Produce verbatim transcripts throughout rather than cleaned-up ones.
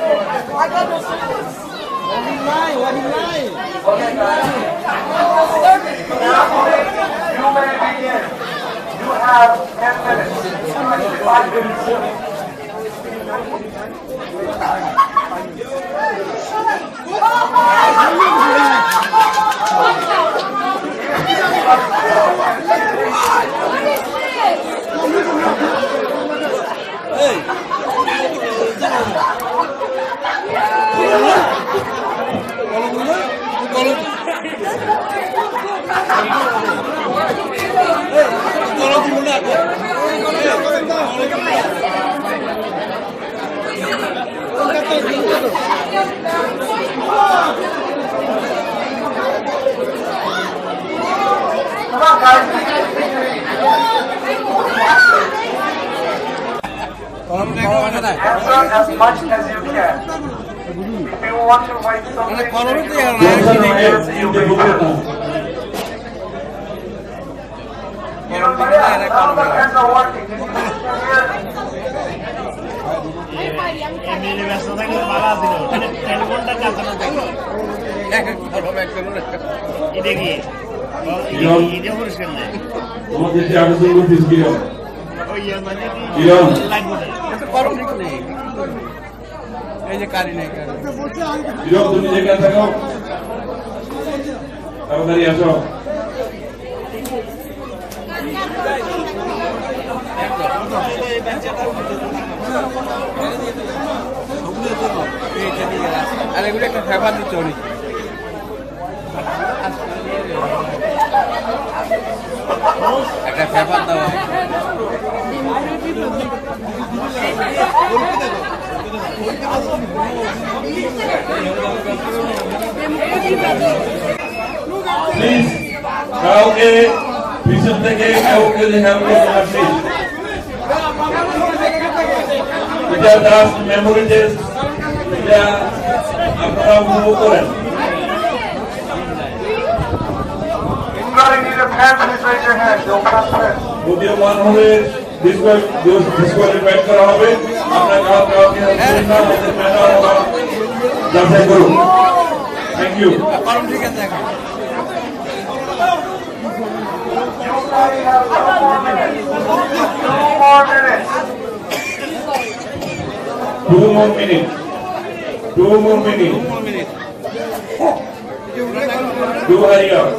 Okay, guys. You may begin. You have ten minutes. Five minutes. Hey! Come on, guys. Answer as much as you can. If you want to write something, you know, none of the pens are working. এই যে কারি নেই তুমি যেখানে থাকো তাড়াতাড়ি আসো। আর এগুলো একটা ফেভার দিচ্ছে অনেক একটা ফেভার দাও প্লিজ কাউকে পিছন থেকে কাউকে হেল্প করতে আসি। এটা জাস্ট মেমোরি টেস্ট, এটা আপনারা উপভোগ করেন। উদীয়মান হলে ডিসকোয়ালিফাইড করা হবে। আপনার কাউকে যাচাই করুন। Thank you. ঠিক আছে Two more minutes. Two more minutes. Do hurry up.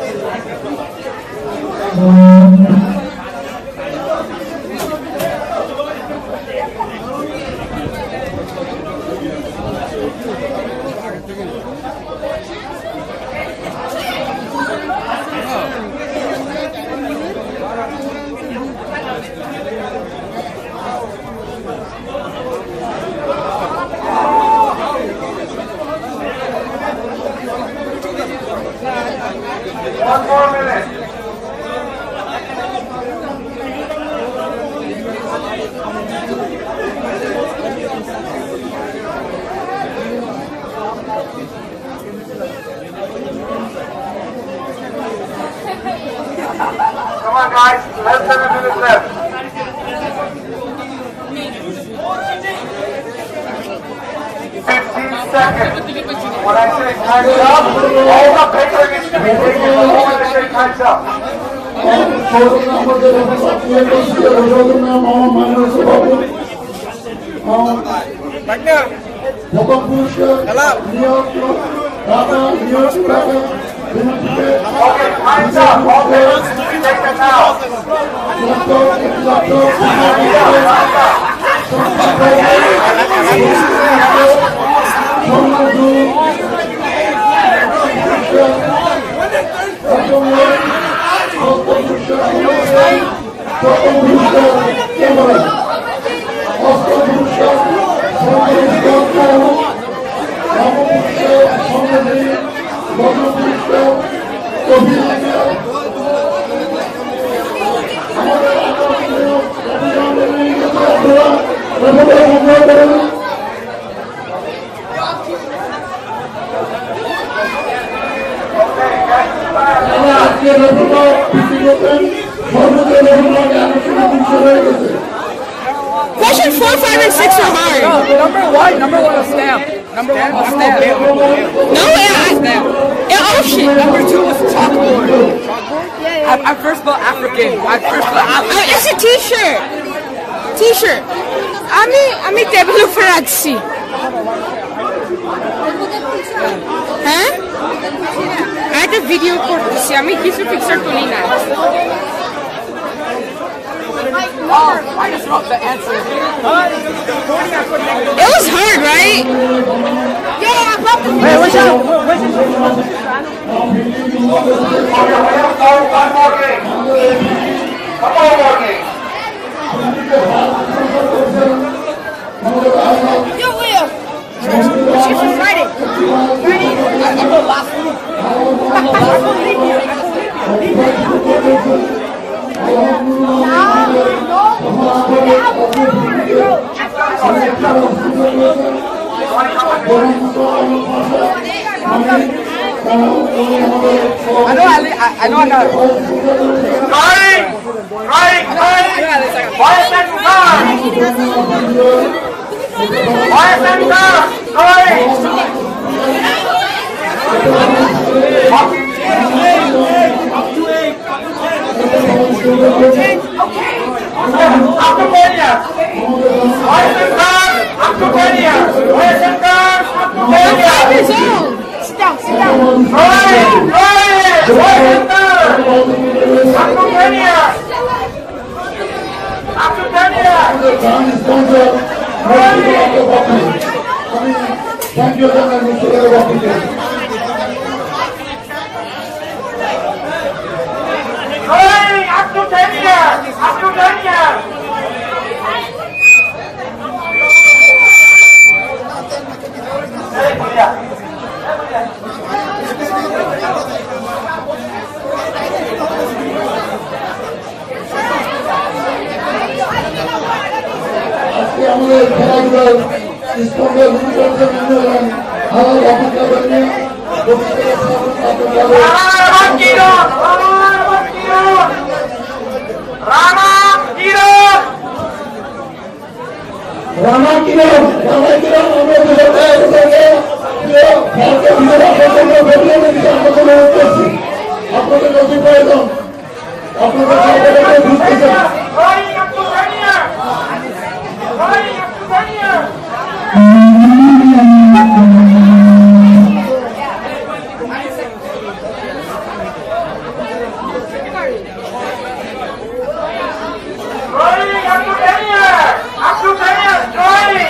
One more minute. Come on, guys. Less than a minute left. Fifteen seconds. When I say time's up, all the paper needs to be taken the moment I say time's up. Okay, time's up. All papers need to be taken now. Question four, five, and six are hard. No, number one, number one was stamp. Number one was stamp. No, yeah. Yeah, oh shit. Number two was chalkboard. I, I first spelled African. I first spelled African. Uh, it's a t-shirt. T-shirt. আমি আমি table উপর রাখছি হ্যাঁ একটা video করতেছি আমি কিছু picture তুলি না Oh, I just wrote the answer. It was hard, right? Yeah, but Hey, what's up? One more game. Come on, more game. Yo, Will. She's from Friday. Friday. I, I wrote last week. I know I, I, I know I got it. Right, right, right. Boys and girls. Boys and girls. Right. Up to ten years. Boys and girls, up to ten years. Boys and girls, up to ten Five years. years old. Sit down, sit down. Right, right. Boys and girls, up to ten years. Up to ten years. Thank you, Mister Right, up to ten years. Up to ten years. Hey, Julia. আজকে আমাদের খেলাধুলার স্তম্ভের ভূমিকা নির্ধারণ হালাল অপেক্ষা করবে Rama Kiro, Rama Kiro, Rama Kiro. Rana কিরণ রানা কিরণ আমরা আপনাদের নথি প্রয়োজন আপনাদের বুঝতে চান Right, up to ten years. Right, up to ten years. Right, up to ten years. Up to ten years. Right.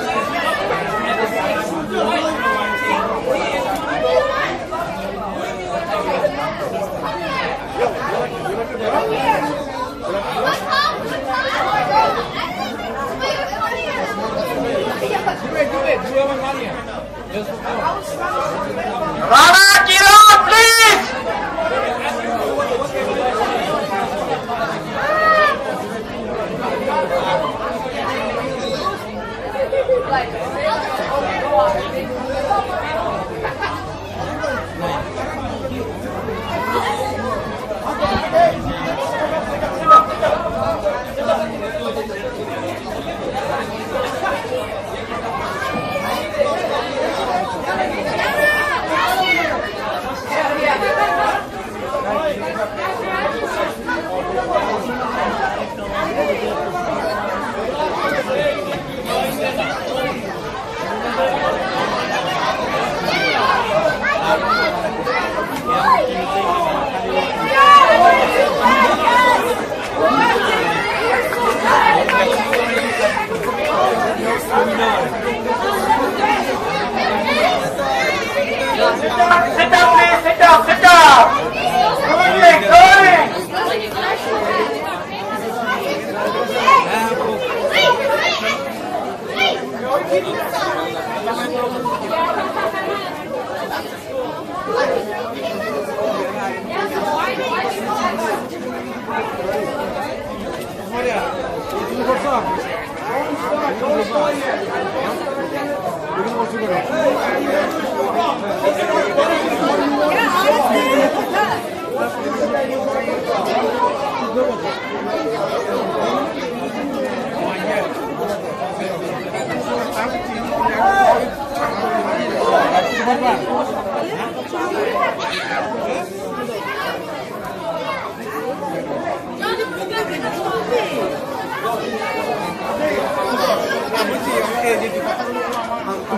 Rana Kiro, please. Sit down, please. Sit down. Sit down. Going, going.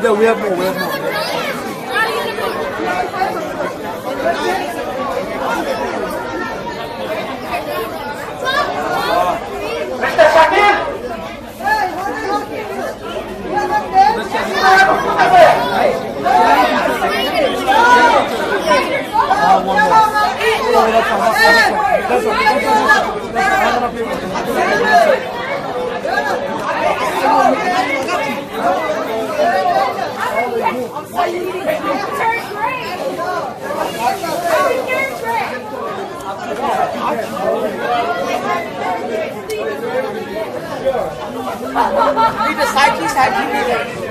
there. We have more. We have more. mister Shakir. Need the side piece, side piece.